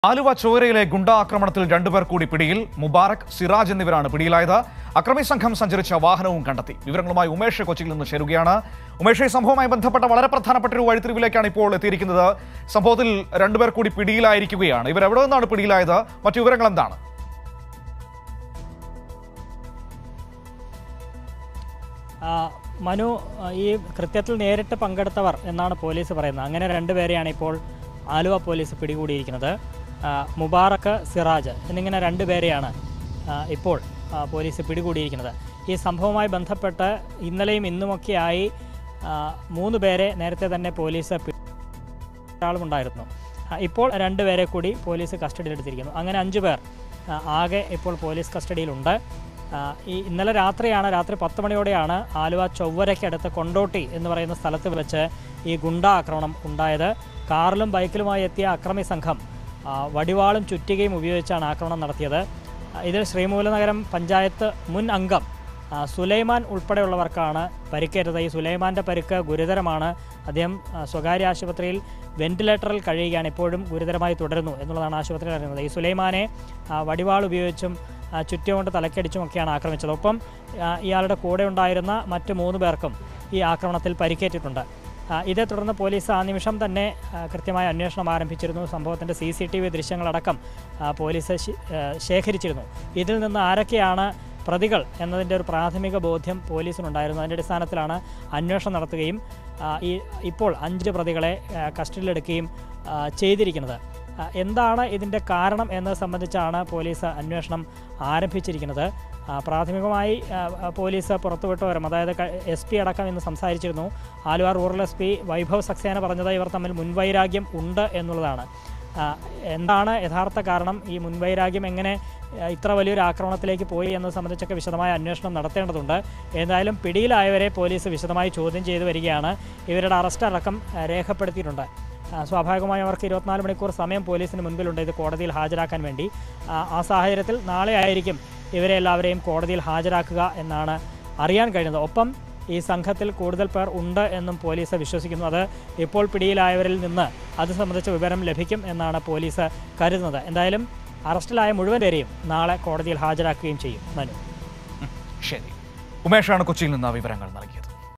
ആലുവ ചോരയിലെ ഗുണ്ടാക്രമണത്തിൽ രണ്ടുപേർ കൂടി പിടിയിൽ. മുബാറക്, സിറാജ് എന്നിവരാണ് പിടിയിലായത്. അക്രമി സംഘം സഞ്ചരിച്ച വാഹനവും കണ്ടെത്തി. വിവരങ്ങളുമായി ഉമേഷ് കൊച്ചിയിൽ നിന്ന് ചേരുകയാണ്. ഉമേഷ്, ഈ സംഭവവുമായി ബന്ധപ്പെട്ട വളരെ പ്രധാനപ്പെട്ട ഒരു വഴിത്തിരിവിലേക്കാണ് ഇപ്പോൾ എത്തിയിരിക്കുന്നത്. സംഭവത്തിൽ രണ്ടുപേർ കൂടി പിടിയിലായിരിക്കുകയാണ്. ഇവർ എവിടെ നിന്നാണ് പിടിയിലായത്? മറ്റു വിവരങ്ങൾ എന്താണ്? മനു, ഈ കൃത്യത്തിൽ നേരിട്ട് പങ്കെടുത്തവർ എന്നാണ് പോലീസ് പറയുന്നത്. അങ്ങനെ രണ്ടുപേരെയാണ് ഇപ്പോൾ ആലുവ പോലീസ് പിടികൂടിയിരിക്കുന്നത്. മുബാറക്, സിറാജ് എന്നിങ്ങനെ രണ്ടുപേരെയാണ് ഇപ്പോൾ പോലീസ് പിടികൂടിയിരിക്കുന്നത്. ഈ സംഭവവുമായി ബന്ധപ്പെട്ട് ഇന്നലെയും ഇന്നുമൊക്കെയായി 3 പേരെ നേരത്തെ തന്നെ പോലീസ് ആളുമുണ്ടായിരുന്നു. ഇപ്പോൾ 2 പേരെ കൂടി പോലീസ് കസ്റ്റഡിയിലെടുത്തിരിക്കുന്നു. അങ്ങനെ 5 പേർ ആകെ ഇപ്പോൾ പോലീസ് കസ്റ്റഡിയിലുണ്ട്. ഇന്നലെ രാത്രിയാണ്, രാത്രി 10 മണിയോടെയാണ് ആലുവ ചൊവ്വരയ്ക്കടുത്ത് കൊണ്ടോട്ടി എന്ന് പറയുന്ന സ്ഥലത്ത് വെച്ച് ഈ ഗുണ്ടാ ആക്രമണം ഉണ്ടായത്. കാറിലും ബൈക്കിലുമായി എത്തിയ അക്രമി സംഘം വടിവാളും ചുറ്റികയും ഉപയോഗിച്ചാണ് ആക്രമണം നടത്തിയത്. ഇതിൽ ശ്രീമൂലനഗരം പഞ്ചായത്ത് മുൻ അംഗം സുലൈമാൻ ഉൾപ്പെടെയുള്ളവർക്കാണ് പരിക്കേറ്റത്. ഈ സുലൈമാൻ്റെ പരിക്ക് ഗുരുതരമാണ്. അദ്ദേഹം സ്വകാര്യ ആശുപത്രിയിൽ വെന്റിലേറ്ററിൽ കഴിയുകയാണ്. ഇപ്പോഴും ഗുരുതരമായി തുടരുന്നു എന്നുള്ളതാണ് ആശുപത്രിയിൽ അറിയുന്നത്. ഈ സുലൈമാനെ വടിവാൾ ഉപയോഗിച്ചും ചുറ്റുകൊണ്ട് തലക്കടിച്ചുമൊക്കെയാണ് ആക്രമിച്ചത്. ഒപ്പം ഇയാളുടെ കൂടെ ഉണ്ടായിരുന്ന മറ്റ് 3 പേർക്കും ഈ ആക്രമണത്തിൽ പരിക്കേറ്റിട്ടുണ്ട്. ഇതേ തുടർന്ന് പോലീസ് ആ നിമിഷം തന്നെ കൃത്യമായ അന്വേഷണം ആരംഭിച്ചിരുന്നു. സംഭവത്തിൻ്റെ CCTV ദൃശ്യങ്ങളടക്കം പോലീസ് ശേഖരിച്ചിരുന്നു. ഇതിൽ നിന്ന് ആരൊക്കെയാണ് പ്രതികൾ എന്നതിൻ്റെ ഒരു പ്രാഥമിക ബോധ്യം പോലീസിനുണ്ടായിരുന്നു. അതിൻ്റെ അടിസ്ഥാനത്തിലാണ് അന്വേഷണം നടത്തുകയും ഇപ്പോൾ 5 പ്രതികളെ കസ്റ്റഡിയിലെടുക്കുകയും ചെയ്തിരിക്കുന്നത്. എന്താണ് ഇതിൻ്റെ കാരണം എന്നത് സംബന്ധിച്ചാണ് പോലീസ് അന്വേഷണം ആരംഭിച്ചിരിക്കുന്നത്. പ്രാഥമികമായി പോലീസ് പുറത്തുവിട്ട വിവരം, അതായത് SP അടക്കം ഇന്ന് സംസാരിച്ചിരുന്നു. ആലുവ റൂറൽ SP വൈഭവ് സക്സേന പറഞ്ഞത് ഇവർ തമ്മിൽ മുൻവൈരാഗ്യം ഉണ്ട് എന്നുള്ളതാണ്. എന്താണ് യഥാർത്ഥ കാരണം, ഈ മുൻവൈരാഗ്യം എങ്ങനെ ഇത്ര വലിയൊരു ആക്രമണത്തിലേക്ക് പോയി എന്നത് സംബന്ധിച്ചൊക്കെ വിശദമായ അന്വേഷണം നടത്തേണ്ടതുണ്ട്. എന്തായാലും പിടിയിലായവരെ പോലീസ് വിശദമായി ചോദ്യം ചെയ്തു വരികയാണ്. ഇവരുടെ അറസ്റ്റ് അടക്കം രേഖപ്പെടുത്തിയിട്ടുണ്ട്. സ്വാഭാവികമായും അവർക്ക് 24 മണിക്കൂർ സമയം പോലീസിന് മുൻപിലുണ്ട് ഇത് കോടതിയിൽ ഹാജരാക്കാൻ വേണ്ടി. ആ സാഹചര്യത്തിൽ നാളെ ആയിരിക്കും ഇവരെ എല്ലാവരെയും കോടതിയിൽ ഹാജരാക്കുക എന്നാണ് അറിയാൻ കഴിയുന്നത്. ഒപ്പം ഈ സംഘത്തിൽ കൂടുതൽ പേർ ഉണ്ട് എന്നും പോലീസ് വിശ്വസിക്കുന്നു. അത് ഇപ്പോൾ പിടിയിലായവരിൽ നിന്ന് അത് സംബന്ധിച്ച വിവരം ലഭിക്കും എന്നാണ് പോലീസ് കരുതുന്നത്. എന്തായാലും അറസ്റ്റിലായ മുഴുവൻ പേരെയും നാളെ കോടതിയിൽ ഹാജരാക്കുകയും ചെയ്യും. മനു, ശരി. ഉമേഷാണ് കൊച്ചിയിൽ നിന്ന് വിവരങ്ങൾ നൽകിയത്.